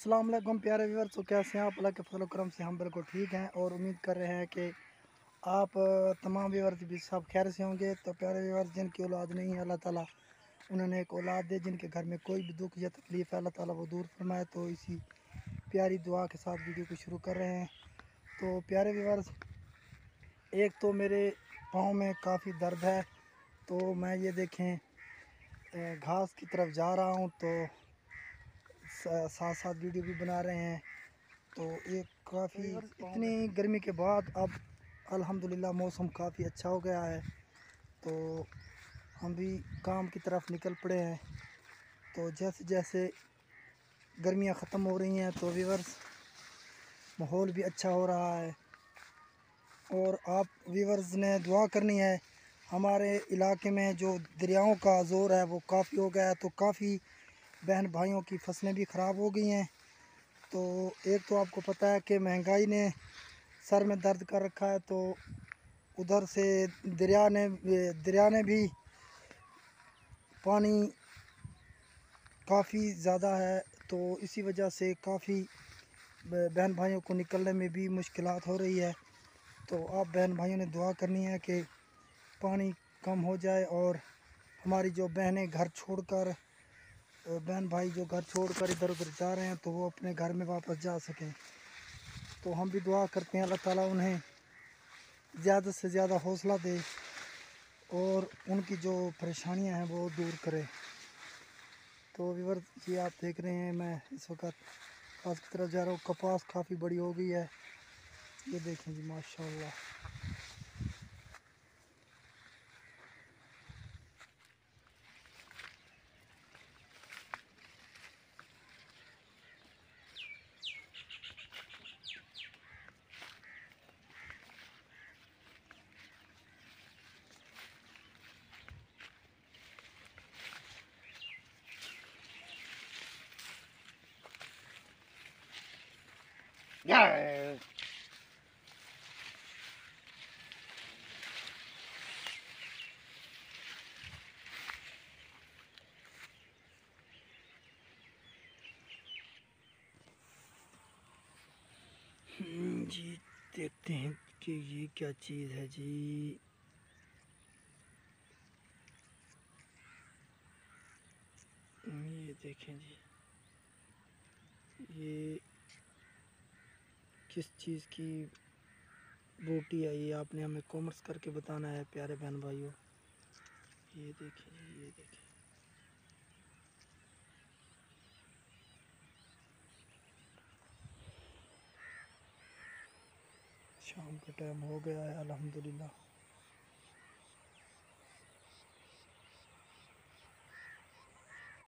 अस्सलाम वालेकुम प्यारे व्यूअर्स। तो कैसे हैं आप? अल्लाह के फजल करम से हम बिल्कुल ठीक हैं और उम्मीद कर रहे हैं कि आप तमाम व्यूअर्स भी सब खैर से होंगे। तो प्यारे व्यूअर्स, जिनकी औलाद नहीं है अल्लाह ताला उन्होंने एक औलाद दे, जिनके घर में कोई भी दुख या तकलीफ़ है अल्लाह ताला वो दूर फरमाए। तो इसी प्यारी दुआ के साथ वीडियो को शुरू कर रहे हैं। तो प्यारे व्यूअर्स, एक तो मेरे पाँव में काफ़ी दर्द है, तो मैं ये देखें घास की तरफ जा रहा हूँ, तो साथ साथ वीडियो भी बना रहे हैं। तो एक काफ़ी इतनी गर्मी के बाद अब अल्हम्दुलिल्लाह मौसम काफ़ी अच्छा हो गया है, तो हम भी काम की तरफ निकल पड़े हैं। तो जैसे जैसे गर्मियां ख़त्म हो रही हैं तो व्यूअर्स माहौल भी अच्छा हो रहा है। और आप व्यूअर्स ने दुआ करनी है। हमारे इलाके में जो दरियाओं का ज़ोर है वो काफ़ी हो गया है, तो काफ़ी बहन भाइयों की फसलें भी ख़राब हो गई हैं। तो एक तो आपको पता है कि महंगाई ने सर में दर्द कर रखा है, तो उधर से दरिया ने भी पानी काफ़ी ज़्यादा है, तो इसी वजह से काफ़ी बहन भाइयों को निकलने में भी मुश्किलात हो रही है। तो आप बहन भाइयों ने दुआ करनी है कि पानी कम हो जाए और हमारी जो बहनें घर छोड़कर बहन भाई जो घर छोड़कर इधर उधर जा रहे हैं तो वो अपने घर में वापस जा सकें। तो हम भी दुआ करते हैं अल्लाह ताला उन्हें ज़्यादा से ज़्यादा हौसला दे और उनकी जो परेशानियां हैं वो दूर करे। तो व्यूअर्स, ये आप देख रहे हैं मैं इस वक्त कपास की तरफ जा रहा हूँ। कपास काफ़ी बड़ी हो गई है, ये देखें जी माशाल्लाह। जी देखते हैं कि ये क्या चीज़ है जी। ये देखें जी, ये किस चीज़ की बूटी है, ये आपने हमें कॉमर्स करके बताना है प्यारे बहन भाइयों। ये देखें जी, ये देखें। शाम का टाइम हो गया है अल्हम्दुलिल्लाह।